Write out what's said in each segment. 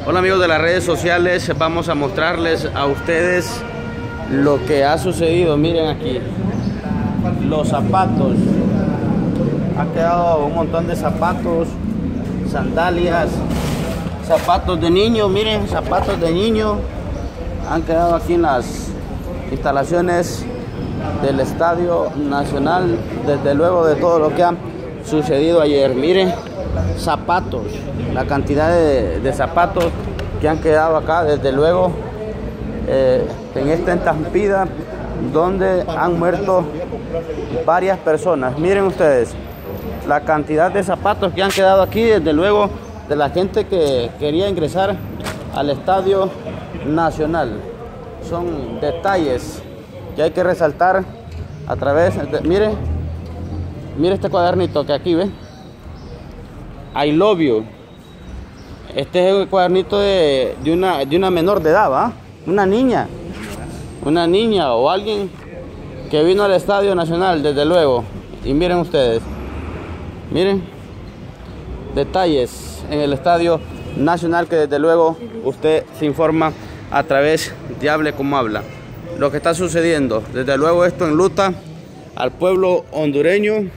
Hola amigos de las redes sociales, vamos a mostrarles a ustedes lo que ha sucedido. Miren aquí, los zapatos. Ha quedado un montón de zapatos, sandalias, zapatos de niño. Miren, zapatos de niño han quedado aquí en las instalaciones del Estadio Nacional, desde luego de todo lo que ha sucedido ayer. Miren, zapatos, la cantidad de zapatos que han quedado acá, desde luego en esta estampida donde han muerto varias personas. Miren ustedes la cantidad de zapatos que han quedado aquí, desde luego de la gente que quería ingresar al Estadio Nacional. Son detalles que hay que resaltar a través de, mire este cuadernito que aquí ve, I love you. Este es el cuadernito de una menor de edad, ¿va? Una niña o alguien que vino al Estadio Nacional, desde luego. Y miren ustedes, miren, detalles en el Estadio Nacional que desde luego usted se informa a través de Hable Como Habla. Lo que está sucediendo, desde luego esto enluta al pueblo hondureño.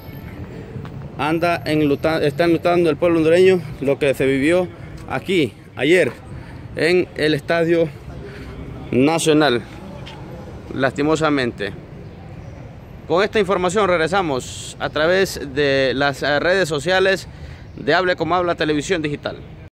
Está enlutando el pueblo hondureño lo que se vivió aquí ayer en el Estadio Nacional, lastimosamente. Con esta información regresamos a través de las redes sociales de Hable Como Habla Televisión Digital.